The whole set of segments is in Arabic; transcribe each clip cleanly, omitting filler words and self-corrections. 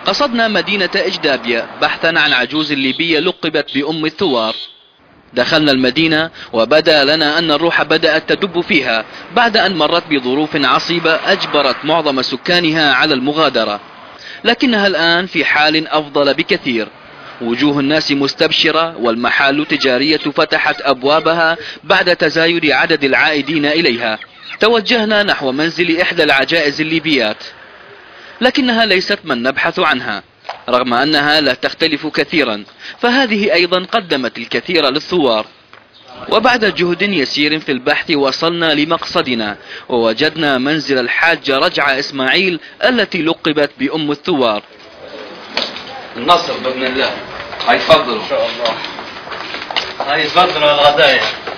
قصدنا مدينة إجدابية بحثا عن عجوز ليبية لقبت بأم الثوار. دخلنا المدينة وبدا لنا أن الروح بدأت تدب فيها بعد أن مرت بظروف عصيبة أجبرت معظم سكانها على المغادرة، لكنها الآن في حال أفضل بكثير. وجوه الناس مستبشرة والمحال التجارية فتحت أبوابها بعد تزايد عدد العائدين إليها. توجهنا نحو منزل إحدى العجائز الليبيات، لكنها ليست من نبحث عنها رغم أنها لا تختلف كثيرا، فهذه أيضا قدمت الكثير للثوار. وبعد جهد يسير في البحث وصلنا لمقصدنا ووجدنا منزل الحاجة رجعة إسماعيل التي لقبت بأم الثوار. النصر بإذن الله. هاي تفضلوا إن شاء الله. هاي تفضلوا الغدايا.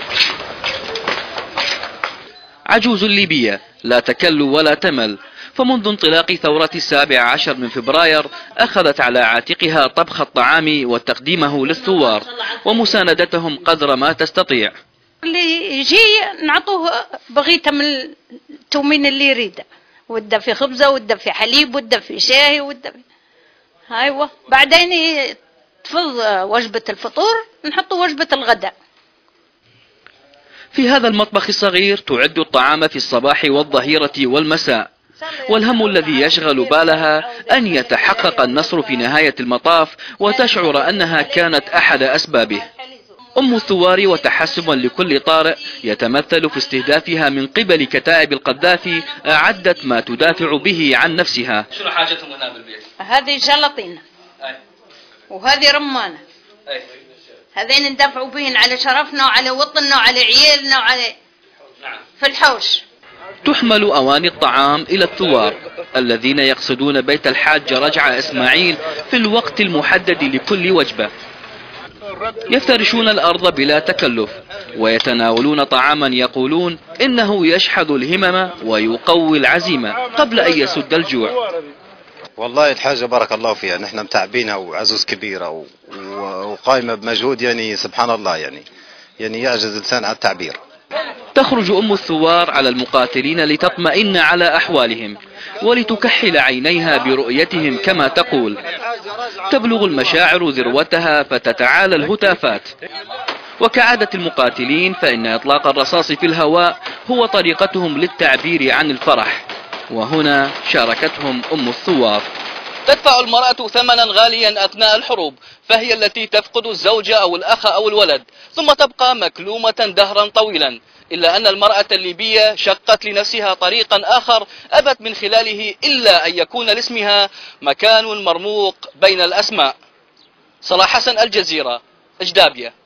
عجوز ليبية لا تكل ولا تمل، فمنذ انطلاق ثورة 17 من فبراير أخذت على عاتقها طبخ الطعام وتقديمه للثوار ومساندتهم قدر ما تستطيع. اللي يجي نعطوه بغيته من التومين اللي يريده، وده في خبزة وده في حليب وده في شاي وده في ايوه. بعدين تفض وجبة الفطور نحطوا وجبة الغداء. في هذا المطبخ الصغير تعد الطعام في الصباح والظهيرة والمساء، والهم الذي يشغل بالها أن يتحقق النصر في نهاية المطاف وتشعر أنها كانت أحد أسبابه. أم الثوار وتحسبا لكل طارئ يتمثل في استهدافها من قبل كتائب القذافي أعدت ما تدافع به عن نفسها. شنو حاجتهم هنا بالبيت؟ هذه جلطينة وهذه رمانة، هذين ندافعوا بهن على شرفنا وعلى وطننا وعلى عيالنا وعلى في الحوش. تحمل أواني الطعام إلى الثوار الذين يقصدون بيت الحاجة رجعة إسماعيل في الوقت المحدد لكل وجبة. يفترشون الأرض بلا تكلف ويتناولون طعاما يقولون إنه يشحذ الهمم ويقوي العزيمة قبل أن يسد الجوع. والله الحاجة بارك الله فيها، نحن متعبينها وعزوز كبيرة وقائمة بمجهود يعني سبحان الله، يعني يعجز الإنسان على التعبير. تخرج أم الثوار على المقاتلين لتطمئن على أحوالهم ولتكحل عينيها برؤيتهم كما تقول. تبلغ المشاعر ذروتها فتتعالى الهتافات، وكعادة المقاتلين فإن إطلاق الرصاص في الهواء هو طريقتهم للتعبير عن الفرح، وهنا شاركتهم أم الثوار. تدفع المرأة ثمنا غاليا أثناء الحروب، فهي التي تفقد الزوج أو الأخ أو الولد ثم تبقى مكلومة دهرا طويلا، إلا أن المرأة الليبية شقت لنفسها طريقا آخر أبت من خلاله إلا أن يكون لاسمها مكان مرموق بين الأسماء. صلاح حسن، الجزيرة، إجدابية.